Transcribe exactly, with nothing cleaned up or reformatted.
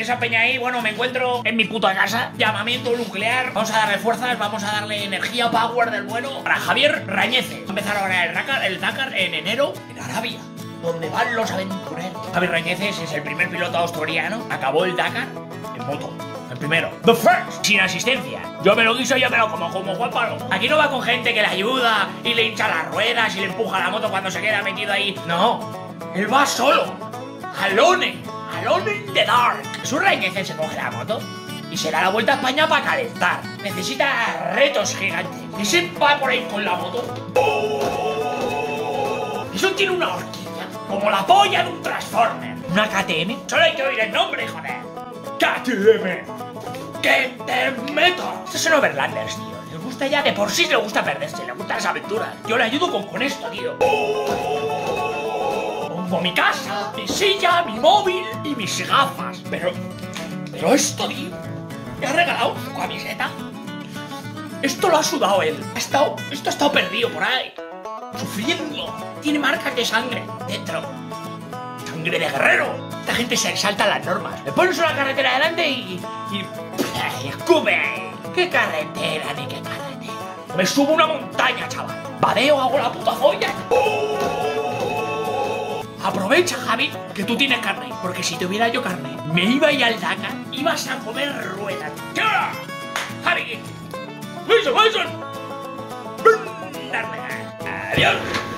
esa peña ahí, bueno, me encuentro en mi puta casa. Llamamiento nuclear. Vamos a darle fuerzas, vamos a darle energía, power del bueno para Javier Rañeces. Va a empezar ahora el Dakar, el Dakar en enero en Arabia, donde van los aventureros. Javier Rañeces es el primer piloto asturiano. Acabó el Dakar en moto. El primero. The first. Sin asistencia. Yo me lo guiso y yo me lo como como Juan Palomo. Aquí no va con gente que le ayuda y le hincha las ruedas y le empuja la moto cuando se queda metido ahí. No. Él va solo. Alone. Alone in the dark. Su Rañeces se coge la moto y se da la vuelta a España para calentar. Necesita retos gigantes. Y se va por ahí con la moto. Eso tiene una horquilla. Como la polla de un Transformer. Una K T M. Solo hay que oír el nombre, joder. K T M. ¡Que te meto! Estos son overlanders, tío. Les gusta ya, de por sí les gusta perderse, les gustan las aventuras. Yo le ayudo con, con esto, tío. Pongo mi casa, mi silla, mi móvil y mis gafas. Pero... Pero esto, tío, me ha regalado su camiseta. Esto lo ha sudado él. Ha estado... Esto ha estado perdido por ahí. Sufriendo. Tiene marcas de sangre dentro. Sangre de guerrero. Esta gente se exalta las normas. Le pones una carretera delante y... y... ¡ay, escupe! ¿Qué carretera ni qué carretera? Me subo una montaña, chaval. Vadeo, hago la puta joya. Aprovecha, Javi, que tú tienes carne. Porque si tuviera yo carne, me iba a ir al Dakar. Ibas a comer ruedas. ¿Qué hora? Javi. ¡Wilson, Wilson! Adiós.